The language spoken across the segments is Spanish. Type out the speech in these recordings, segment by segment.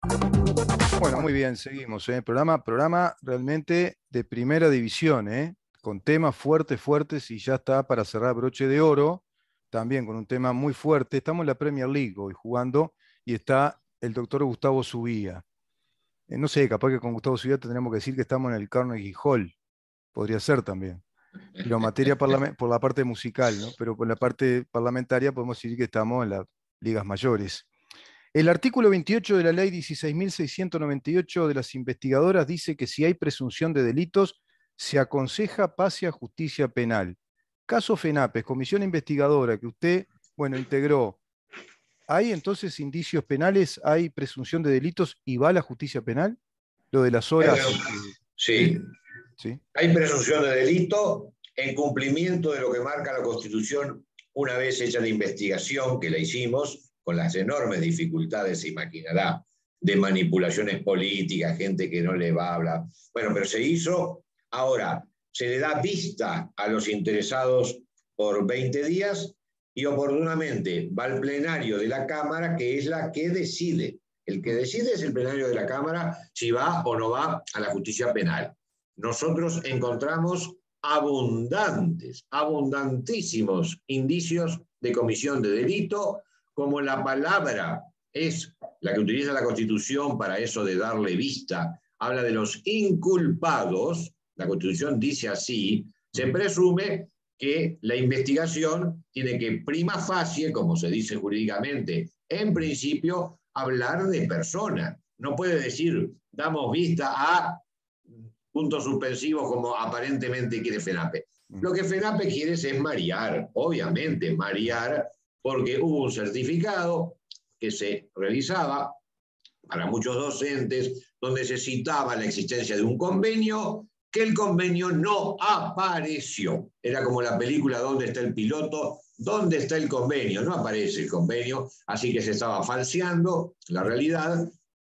Bueno, muy bien, seguimos, ¿eh? Programa realmente de primera división, ¿eh? Con temas fuertes, fuertes, y ya está para cerrar broche de oro, también con un tema muy fuerte. Estamos en la Premier League hoy jugando y está el doctor Gustavo Subía. No sé, capaz que con Gustavo Subía tendríamos que decir que estamos en el Carnegie Hall, podría ser también. Pero por la parte musical, ¿no? Pero por la parte parlamentaria podemos decir que estamos en las ligas mayores. El artículo 28 de la ley 16.698 de las investigadoras dice que si hay presunción de delitos, se aconseja pase a justicia penal. Caso FENAPES, comisión investigadora que usted, bueno, integró. ¿Hay entonces indicios penales, hay presunción de delitos y va a la justicia penal? Lo de las Hay horas, presunción, sí, ¿sí? hay presunción de delito en cumplimiento de lo que marca la Constitución una vez hecha la investigación, que la hicimos con las enormes dificultades, se imaginará, de manipulaciones políticas, gente que no le va a hablar. Bueno, pero se hizo. Ahora, se le da vista a los interesados por 20 días y oportunamente va al plenario de la Cámara, que es la que decide. El que decide es el plenario de la Cámara si va o no va a la justicia penal. Nosotros encontramos abundantísimos indicios de comisión de delito, como la palabra es la que utiliza la Constitución para eso de darle vista, habla de los inculpados, la Constitución dice así, se presume que la investigación tiene que prima facie, como se dice jurídicamente, en principio, hablar de persona. No puede decir, damos vista a puntos suspensivos como aparentemente quiere FENAPE. Lo que FENAPE quiere es marear, obviamente, marear, porque hubo un certificado que se realizaba para muchos docentes, donde se citaba la existencia de un convenio, que el convenio no apareció. Era como la película ¿Dónde está el piloto? ¿Dónde está el convenio? No aparece el convenio, así que se estaba falseando la realidad.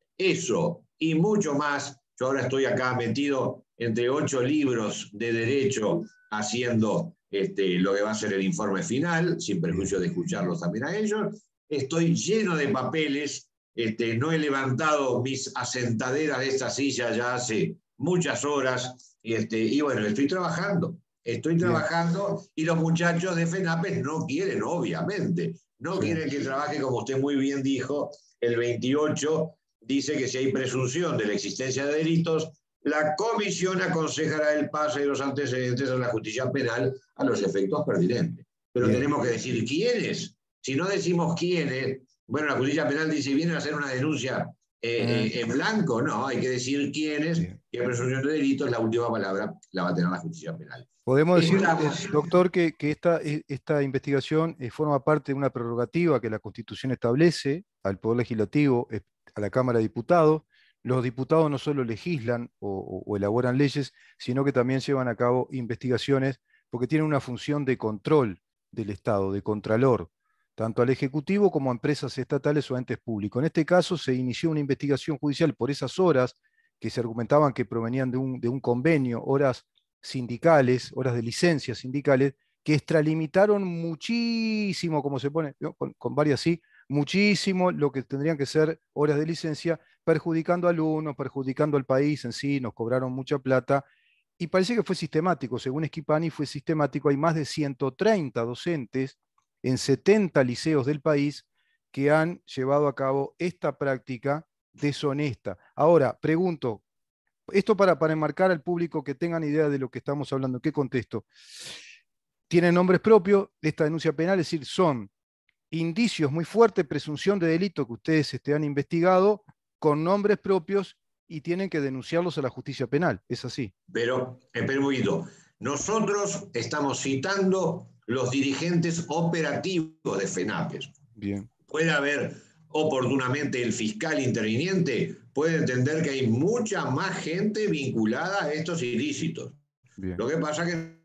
Eso y mucho más. Yo ahora estoy acá metido entre 8 libros de derecho haciendo lo que va a ser el informe final, sin perjuicio de escucharlos también a ellos. Estoy lleno de papeles. No he levantado mis asentaderas de esta silla ya hace muchas horas. Y bueno, estoy trabajando. Estoy Bien, trabajando y los muchachos de FENAPES no quieren, obviamente. No sí. quieren que trabaje, como usted muy bien dijo, el 28 dice que si hay presunción de la existencia de delitos, la comisión aconsejará el pase de los antecedentes a la justicia penal a los efectos pertinentes. Pero Bien. tenemos que decir quiénes. Si no decimos quiénes, bueno, la justicia penal dice, vienen a hacer una denuncia en blanco. No, hay que decir quiénes, Bien. que presunción de delitos, la última palabra la va a tener la justicia penal. Podemos decir, Estamos, doctor, que esta investigación forma parte de una prerrogativa que la Constitución establece al Poder Legislativo, a la Cámara de Diputados. Los diputados no solo legislan o elaboran leyes, sino que también llevan a cabo investigaciones porque tienen una función de control del Estado, de contralor, tanto al Ejecutivo como a empresas estatales o entes públicos. En este caso se inició una investigación judicial por esas horas que se argumentaban que provenían de un convenio, horas sindicales, horas de licencias sindicales, que extralimitaron muchísimo, como se pone, ¿no? Con varias sí, muchísimo lo que tendrían que ser horas de licencia, perjudicando a alumnos, perjudicando al país en sí, nos cobraron mucha plata. Y parece que fue sistemático, según Schipani fue sistemático, hay más de 130 docentes en 70 liceos del país que han llevado a cabo esta práctica deshonesta. Ahora, pregunto, esto para enmarcar al público que tengan idea de lo que estamos hablando, ¿qué contesto? Tienen nombres propios, esta denuncia penal, es decir, son indicios muy fuertes, presunción de delito que ustedes han investigado con nombres propios y tienen que denunciarlos a la justicia penal, es así. pero, espera un poquito, nosotros estamos citando los dirigentes operativos de FENAPES. Bien, Puede haber oportunamente el fiscal interviniente, puede entender que hay mucha más gente vinculada a estos ilícitos. bien. Lo que pasa es que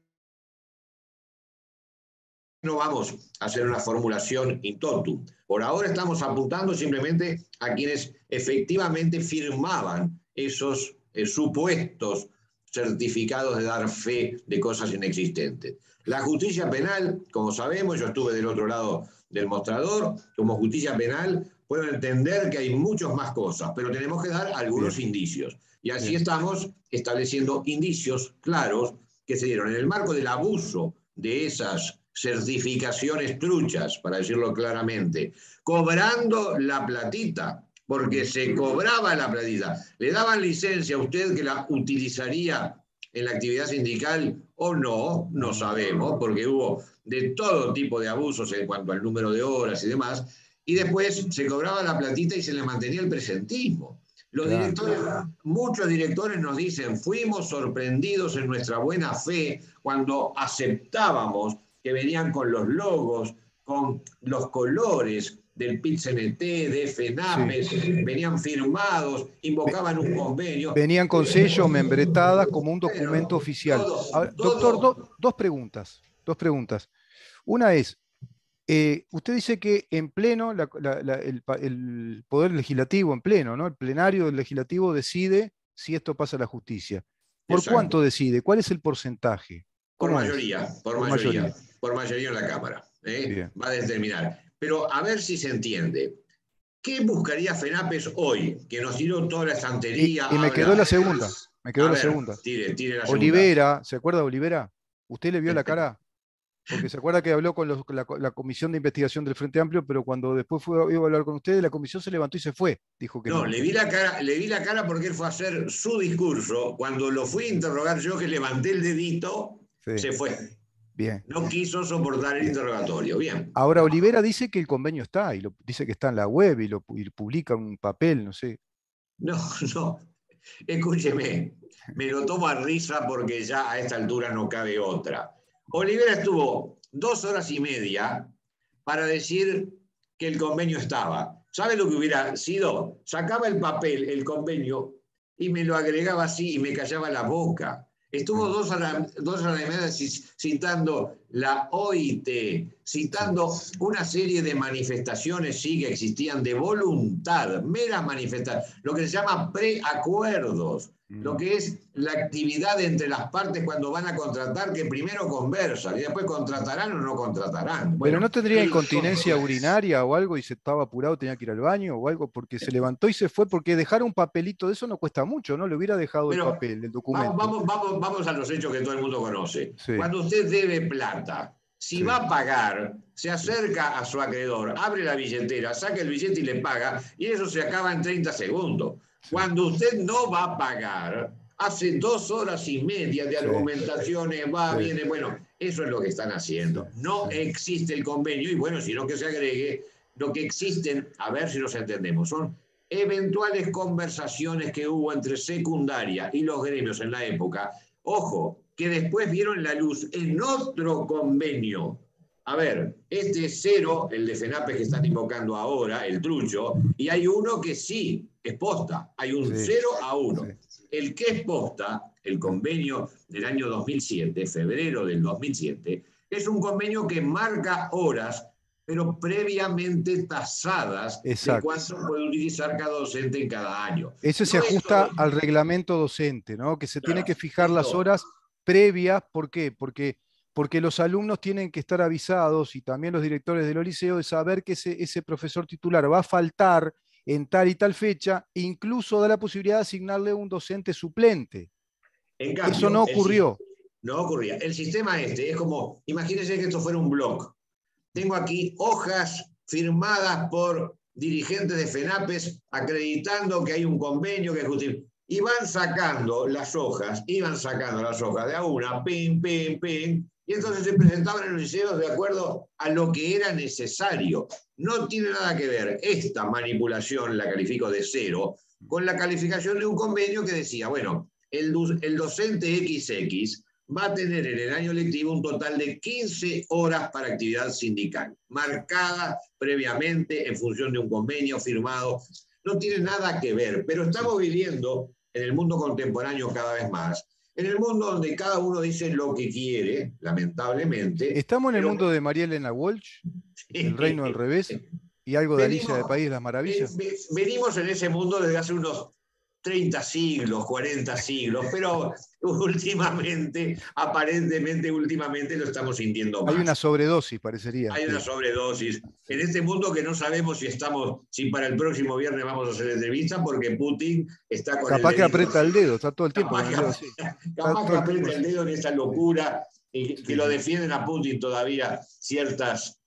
no vamos a hacer una formulación in totum. Por ahora estamos apuntando simplemente a quienes efectivamente firmaban esos supuestos certificados de dar fe de cosas inexistentes. La justicia penal, como sabemos, yo estuve del otro lado del mostrador, como justicia penal, puedo entender que hay muchas más cosas, pero tenemos que dar algunos indicios. Y así estamos estableciendo indicios claros que se dieron en el marco del abuso de esas certificaciones truchas, para decirlo claramente, cobrando la platita, porque se cobraba la platita. ¿Le daban licencia a usted que la utilizaría en la actividad sindical o no? No sabemos, porque hubo de todo tipo de abusos en cuanto al número de horas y demás, y después se cobraba la platita y se le mantenía el presentismo. Los directores, muchos directores nos dicen, fuimos sorprendidos en nuestra buena fe cuando aceptábamos que venían con los logos, con los colores del PIT-CNT, de FENAPES, venían firmados, invocaban un convenio. Venían con sello, membretadas, como un documento oficial. Ahora, doctor, dos preguntas. Dos preguntas. Una es, usted dice que en pleno, el Poder Legislativo, en pleno, ¿no? El plenario del Legislativo decide si esto pasa a la justicia. ¿Por cuánto decide? ¿Cuál es el porcentaje? Por mayoría, por mayoría en la Cámara. Va a determinar. Pero a ver si se entiende. ¿Qué buscaría FENAPES hoy? Que nos tiró toda la estantería. Y me quedó la segunda. Me quedó la segunda. Tire la Olivera, ¿se acuerda de Olivera? ¿Usted le vio la cara? Porque se acuerda que habló con la comisión de investigación del Frente Amplio, pero cuando después iba a hablar con ustedes, la comisión se levantó y se fue. Dijo que no. Le vi la cara porque él fue a hacer su discurso. Cuando lo fui a interrogar yo, que levanté el dedito, se fue. Bien. No quiso soportar el interrogatorio. Bien. Ahora, Olivera dice que el convenio está, y dice que está en la web y publica un papel, no sé. No. Escúcheme, me lo tomo a risa porque ya a esta altura no cabe otra. Olivera estuvo 2 horas y media para decir que el convenio estaba. ¿Sabe lo que hubiera sido? Sacaba el papel, el convenio, y me lo agregaba así y me callaba la boca. Estuvo 2 horas y media citando la OIT, citando una serie de manifestaciones, sí, que existían de voluntad, meras manifestaciones, lo que se llama preacuerdos, lo que es la actividad entre las partes cuando van a contratar, que primero conversan y después contratarán o no contratarán. Bueno, ¿pero no tendría incontinencia urinaria o algo y se estaba apurado, tenía que ir al baño o algo? Porque se levantó y se fue, porque dejar un papelito de eso no cuesta mucho, ¿no? Le hubiera dejado el papel, el documento. Vamos a los hechos que todo el mundo conoce. Sí. Cuando usted debe plata, si va a pagar, se acerca a su acreedor, abre la billetera, saca el billete y le paga, y eso se acaba en 30 segundos. Cuando usted no va a pagar, hace 2 horas y media de argumentaciones, viene, bueno, eso es lo que están haciendo. No existe el convenio, y bueno, sino que se agregue lo que existen, a ver si nos entendemos, son eventuales conversaciones que hubo entre secundaria y los gremios en la época, ojo, que después vieron la luz en otro convenio. A ver, este es 0, el de FENAPES que están invocando ahora, el trucho, y hay uno que sí, es posta, hay un 0-1. El que es posta, el convenio del año 2007, febrero del 2007, es un convenio que marca horas, pero previamente tasadas de cuánto puede utilizar cada docente en cada año. Eso se ajusta al reglamento docente, ¿no? Que se tiene que fijar las horas previas. ¿Por qué? Porque los alumnos tienen que estar avisados, y también los directores de los liceos, de saber que ese profesor titular va a faltar en tal y tal fecha, e incluso da la posibilidad de asignarle un docente suplente. En cambio, eso no ocurrió. No ocurría. El sistema es como, imagínense que esto fuera un blog. Tengo aquí hojas firmadas por dirigentes de FENAPES acreditando que hay un convenio que justifica. Y van sacando las hojas de a una, pim, y entonces se presentaban en los liceos de acuerdo a lo que era necesario. No tiene nada que ver esta manipulación, la califico de 0, con la calificación de un convenio que decía, bueno, el docente XX va a tener en el año lectivo un total de 15 horas para actividad sindical, marcada previamente en función de un convenio firmado. No tiene nada que ver, pero estamos viviendo en el mundo contemporáneo cada vez más, en el mundo donde cada uno dice lo que quiere, lamentablemente. Estamos en el mundo de María Elena Walsh, El Reino del Revés, y algo de Alicia de País de las Maravillas. Venimos en ese mundo desde hace unos 30 siglos, 40 siglos, pero últimamente, aparentemente últimamente lo estamos sintiendo Hay una más. sobredosis, parecería. Hay una sobredosis. En este mundo que no sabemos si para el próximo viernes vamos a hacer entrevista, porque Putin está con el Capaz que dedito aprieta el así. dedo, está todo el tiempo con Capaz el que, dedo así. Está capaz todo que el tiempo aprieta el así. dedo en esa locura y Sí, que lo sí. defienden a Putin todavía ciertas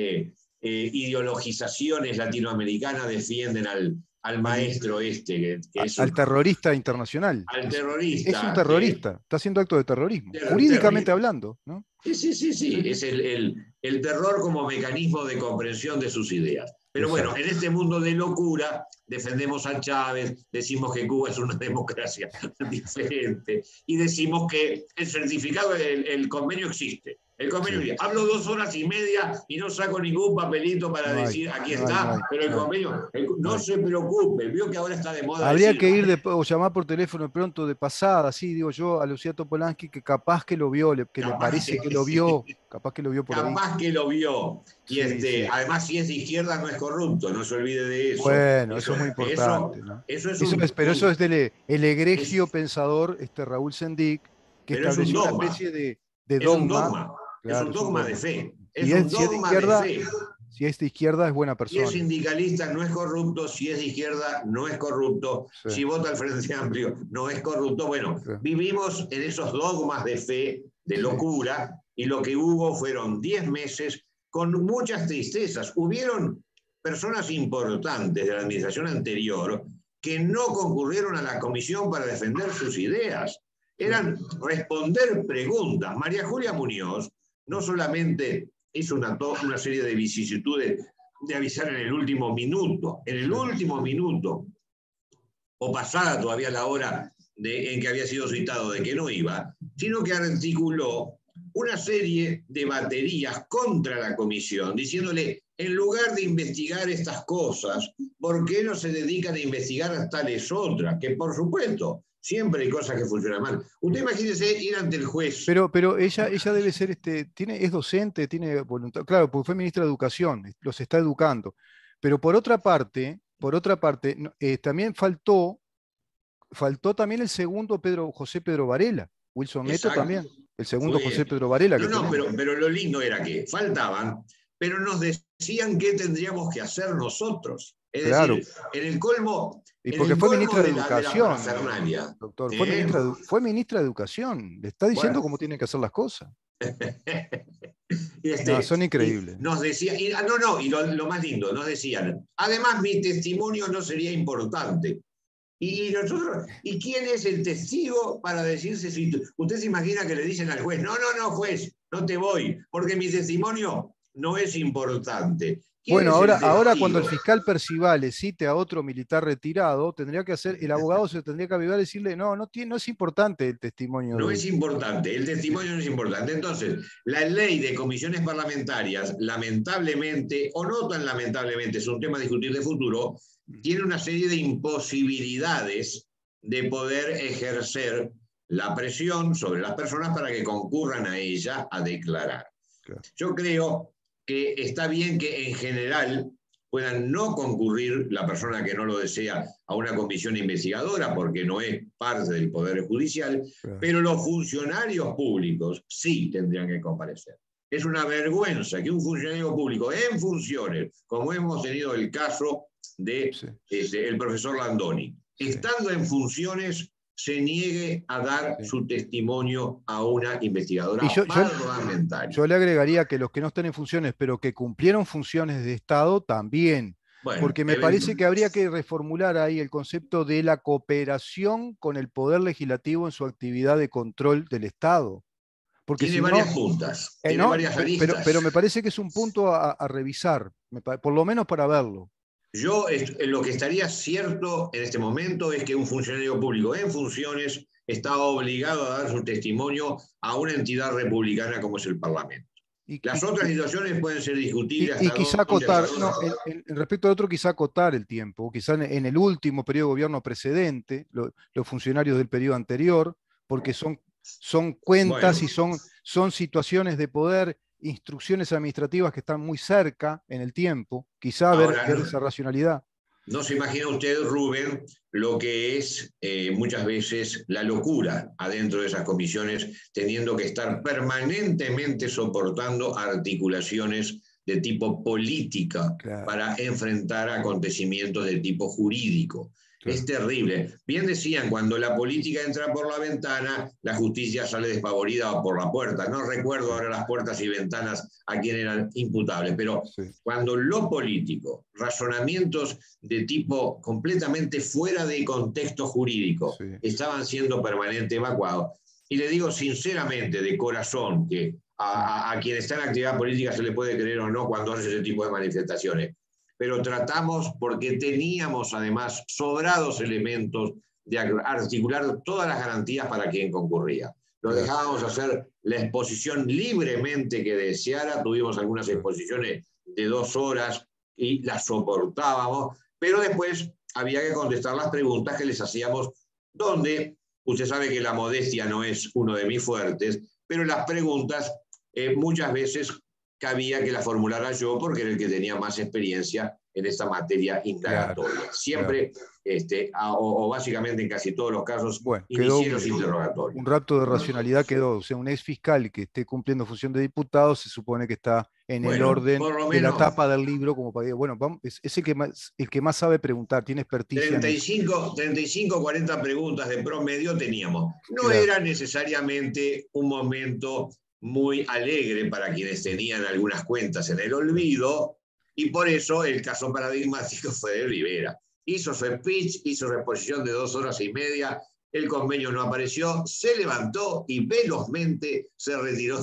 ideologizaciones latinoamericanas defienden al maestro que es Al terrorista internacional. al Es un terrorista, terrorista, está haciendo acto de terrorismo, jurídicamente terrible. hablando, ¿no? Sí, sí, sí, sí, Sí, sí. es el terror como mecanismo de comprensión de sus ideas. Pero bueno, en Exacto. este mundo de locura defendemos a Chávez, decimos que Cuba es una democracia diferente y decimos que el certificado, el convenio existe. El convenio Sí. existe. Hablo 2 horas y media y no saco ningún papelito para No hay, decir aquí no hay, no está, hay, pero el no hay, convenio, no no hay. se preocupe, vio que ahora está de moda Habría decir, que ir o llamar por teléfono de pronto de pasada, sí, digo yo, a Lucía Topolansky, que capaz que lo vio, que le capaz parece que que lo sí. vio, capaz que lo vio por ahí. Capaz que lo vio. Y Sí, sí. además, si es de izquierda, no es corrupto, no se olvide de eso. Bueno, eso es muy importante, ¿no? Eso es Eso es, pero eso es el egregio es, pensador, Raúl Sendic, que pero es un estableció una dogma, especie de dogma. es Claro, un es un dogma de dogma. fe, es Si un si es de dogma de izquierda, fe. si es de izquierda es buena Si es persona. sindicalista, no es corrupto. Si es de izquierda, no es corrupto. Sí, Si vota al Frente Amplio, no es corrupto. Bueno, sí, vivimos en esos dogmas de fe, de sí. locura, y lo que hubo fueron 10 meses con muchas tristezas. Hubieron personas importantes de la administración anterior que no concurrieron a la comisión para defender sus ideas. Sí. Eran responder preguntas. María Julia Muñoz no solamente hizo una serie de vicisitudes de avisar en el Sí. último minuto, o pasada todavía la hora en que había sido citado de que no iba, sino que articuló una serie de baterías contra la comisión, diciéndole, en lugar de investigar estas cosas, ¿por qué no se dedican a investigar tales otras? Que por supuesto, siempre hay cosas que funcionan mal. Usted imagínese ir ante el juez. Pero ella debe ser, es docente, tiene voluntad, claro, porque fue ministra de Educación, los está educando. Pero por otra parte, también faltó también el segundo José Pedro Varela, Wilson Meto Exacto. también, el segundo José Fue, Pedro Varela no, que no, tenemos. pero lo lindo era que faltaban, pero nos decían qué tendríamos que hacer nosotros. Es Claro, decir, en el colmo, y en porque el fue colmo ministra de de la Educación, parafernalia. doctor, ¿Eh? fue ministra de Educación, le está diciendo Bueno, cómo tienen que hacer las cosas. y, No, son y increíbles. nos decían, no, no, y lo más lindo, nos decían, además mi testimonio no sería importante. Y nosotros, ¿y quién es el testigo para decirse si usted se imagina que le dicen al juez, no, no, no, juez, no te voy, porque mi testimonio no es importante? ¿Quién Bueno, es el ahora cuando testigo? el fiscal Percivale cite a otro militar retirado, el abogado se tendría que avivar y decirle, no, no es importante el testimonio No de es él. importante, el testimonio no es importante. Entonces, la ley de comisiones parlamentarias, lamentablemente, o no tan lamentablemente, es un tema a discutir de futuro, tiene una serie de imposibilidades de poder ejercer la presión sobre las personas para que concurran a ella a declarar. Claro. Yo creo que está bien que en general puedan no concurrir la persona que no lo desea a una comisión investigadora porque no es parte del Poder Judicial, Claro. pero los funcionarios públicos sí tendrían que comparecer. Es una vergüenza que un funcionario público en funciones, como hemos tenido el caso de Sí, el profesor Landoni, sí, estando en funciones, se niegue a dar sí. su testimonio a una Y investigadora parlamentaria. yo le agregaría que los que no están en funciones, pero que cumplieron funciones de Estado, también. Bueno, Porque me parece que habría que reformular ahí el concepto de la cooperación con el Poder Legislativo en su actividad de control del Estado. Porque tiene si no, varias puntas, tiene no, varias pero aristas. me parece que es un punto a revisar, por lo menos para verlo. Yo lo que estaría cierto en este momento es que un funcionario público en funciones está obligado a dar su testimonio a una entidad republicana como es el Parlamento. Y, Las y- otras situaciones pueden ser discutibles y hasta quizá dónde, acotar, no, respecto al otro, quizá acotar el tiempo, quizá en el último periodo de gobierno precedente, los funcionarios del periodo anterior, porque son Bueno, cuentas y son situaciones de poder, instrucciones administrativas que están muy cerca en el tiempo, quizá ver ahora esa racionalidad. No se imagina usted, Rubén, lo que es muchas veces la locura adentro de esas comisiones, teniendo que estar permanentemente soportando articulaciones de tipo política Claro, para enfrentar acontecimientos de tipo jurídico. Es claro. terrible. Bien decían, cuando la política entra por la ventana, la justicia sale despavorida por la puerta. No recuerdo Sí, ahora las puertas y ventanas a quién eran imputables, pero sí, cuando lo político, razonamientos de tipo completamente fuera de contexto jurídico, sí, estaban siendo permanentemente evacuados. Y le digo sinceramente, de corazón, que mm, a quien está en actividad política se le puede creer o no cuando hace ese tipo de manifestaciones, pero tratamos, porque teníamos además sobrados elementos de articular todas las garantías para quien concurría. Lo claro, dejábamos hacer la exposición libremente que deseara, tuvimos algunas claro. exposiciones de 2 horas y las soportábamos, pero después había que contestar las preguntas que les hacíamos, donde usted sabe que la modestia no es uno de mis fuertes, pero las preguntas muchas veces cabía que las formulara yo porque era el que tenía más experiencia en esta materia Claro, indagatoria. claro. Siempre, o básicamente en casi todos los casos, Bueno, quedó inicié los un interrogatorios. rapto de racionalidad, quedó. O sea, un ex fiscal que esté cumpliendo función de diputado se supone que está en el Bueno, orden por lo de la menos tapa del libro, como para que, bueno, vamos, es el que más sabe preguntar, tiene experticia en eso. 35, 40 preguntas de promedio teníamos. No Claro, era necesariamente un momento muy alegre para quienes tenían algunas cuentas en el claro. olvido, y por eso el caso paradigmático fue de Rivera. Hizo su speech, hizo su exposición de 2 horas y media, el convenio no apareció, se levantó y velozmente se retiró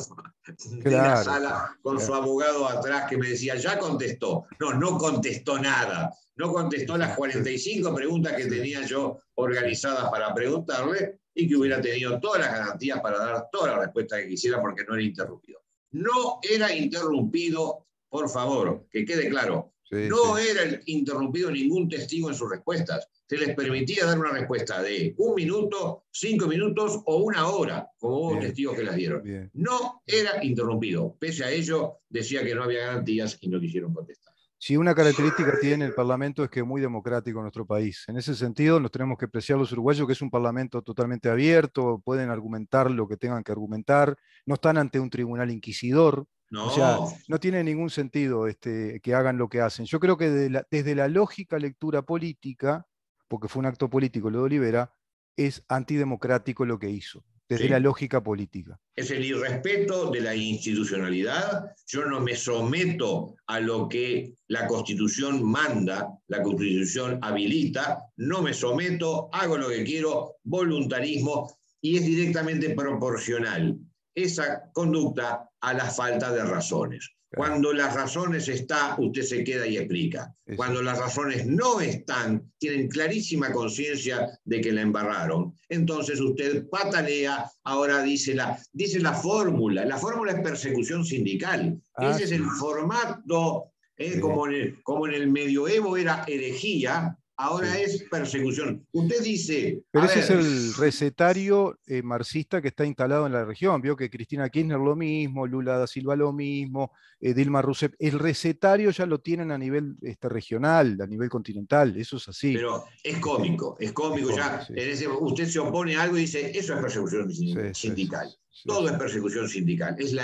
de la Claro, sala con su claro. abogado atrás que me decía, ya contestó. No, no contestó nada. No Sí, contestó sí, las sí, 45 preguntas que sí, tenía yo sí, organizadas para preguntarle y que sí, hubiera tenido todas las garantías para dar toda la respuesta que quisiera porque no era interrumpido. No era interrumpido, por favor, que quede claro. sí, No sí, era interrumpido ningún testigo en sus respuestas. Se les claro. permitía dar una respuesta de 1 minuto, 5 minutos o 1 hora, como hubo Bien, testigos que las dieron. bien. No era interrumpido. Pese a ello, decía que no había garantías y no quisieron contestar. Si una característica tiene el Parlamento es que es muy democrático en nuestro país. En ese sentido, nos tenemos que apreciar los uruguayos, que es un Parlamento totalmente abierto, pueden argumentar lo que tengan que argumentar, no están ante un tribunal inquisidor, o sea, No, no tiene ningún sentido que hagan lo que hacen. Yo creo que desde la lógica lectura política, porque fue un acto político lo de Olivera, es antidemocrático lo que hizo, desde la sí. lógica política. Es el irrespeto de la institucionalidad. Yo no me someto a lo que la Constitución manda, la Constitución habilita, no me someto, hago lo que quiero, voluntarismo, y es directamente proporcional esa conducta a la falta de razones. Claro, Cuando las razones están, usted se queda y explica. Cuando exacto. las razones no están, tienen clarísima conciencia de que la embarraron. Entonces usted patalea, ahora dice la fórmula. La fórmula es persecución sindical. Ah, Ese es el sí, formato, sí. como en el medioevo era herejía, ahora Sí. es persecución. Usted dice, Pero a ese es ver, el recetario marxista que está instalado en la región. Vio que Cristina Kirchner lo mismo, Lula da Silva lo mismo, Dilma Rousseff. El recetario ya lo tienen a nivel regional, a nivel continental. Eso es así. pero Este, es es cómico cómico, ya. sí. Usted se opone a algo y dice, eso es persecución Sí, sí, sí, sindical. sí, Todo sí, es persecución sindical. Es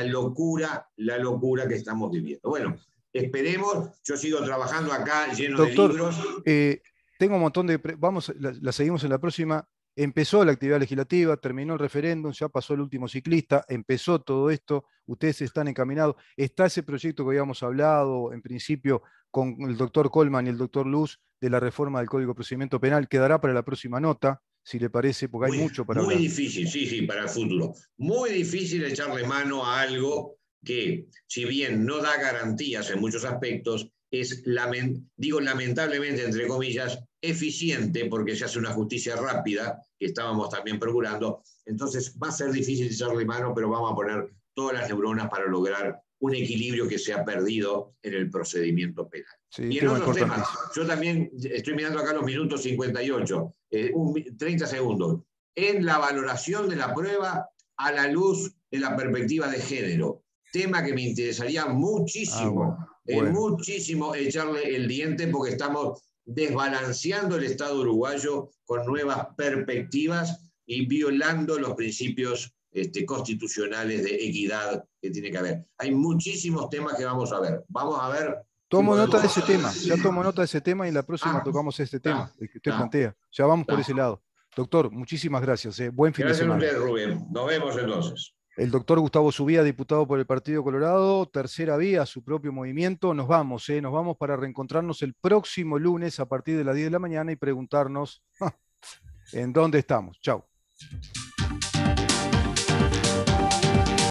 la locura que estamos viviendo. sí. Bueno, esperemos. Yo sigo trabajando acá lleno de Doctor, libros. tengo un montón de... Vamos, la seguimos en la próxima. Empezó la actividad legislativa, terminó el referéndum, ya pasó el último ciclista, empezó todo esto, ustedes están encaminados. Está ese proyecto que habíamos hablado en principio con el doctor Colman y el doctor Luz de la reforma del Código de Procedimiento Penal. Quedará para la próxima nota, si le parece, porque hay Muy, mucho para muy hablar. difícil, sí, sí, para el futuro. Muy difícil echarle mano a algo que, si bien no da garantías en muchos aspectos, es, digo lamentablemente, entre comillas, eficiente porque se hace una justicia rápida, que estábamos también procurando. Entonces va a ser difícil echarle mano, pero vamos a poner todas las neuronas para lograr un equilibrio que se ha perdido en el procedimiento penal. Sí, un Y en tema otros temas, importantísimo. yo también estoy mirando acá los minutos 58, 30 segundos, en la valoración de la prueba a la luz de la perspectiva de género. Tema que me interesaría Ah, bueno, muchísimo, bueno, muchísimo echarle el diente porque estamos desbalanceando el Estado uruguayo con nuevas perspectivas y violando los principios constitucionales de equidad que tiene que haber. Hay muchísimos temas que vamos a ver. Vamos a ver si Tomo nota de ese tema, ya podemos... tomo nota de ese tema y la próxima Ah, tocamos este tema, está, el que usted está, plantea. Ya vamos por está. ese lado. Doctor, muchísimas gracias. Buen fin de Gracias a semana. usted, Rubén. Nos vemos entonces. El doctor Gustavo Subía, diputado por el Partido Colorado, tercera vía, su propio movimiento. Nos vamos para reencontrarnos el próximo lunes a partir de las 10 de la mañana y preguntarnos en dónde estamos. Chau.